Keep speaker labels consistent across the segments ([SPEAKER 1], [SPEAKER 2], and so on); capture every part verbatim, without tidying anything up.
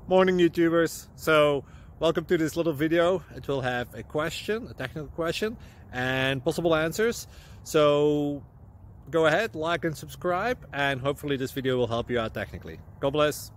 [SPEAKER 1] Morning YouTubers. So welcome to this little video. It will have a question, a technical question, and possible answers. So go ahead, like and subscribe, and hopefully this video will help you out technically. God bless.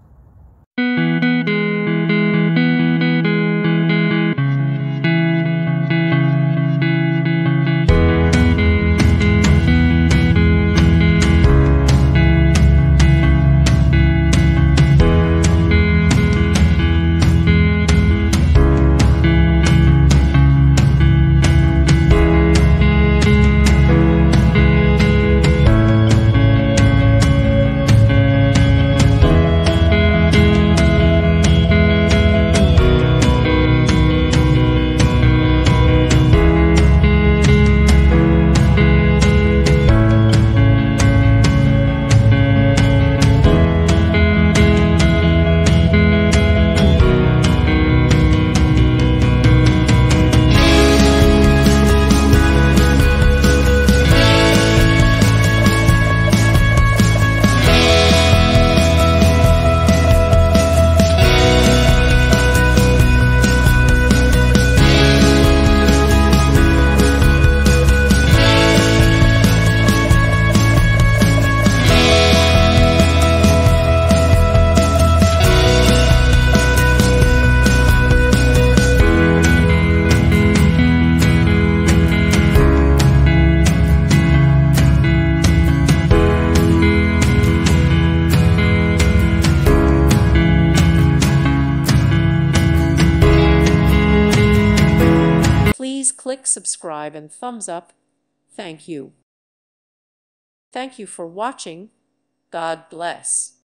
[SPEAKER 2] Please click subscribe and thumbs up. Thank you. Thank you for watching. God bless.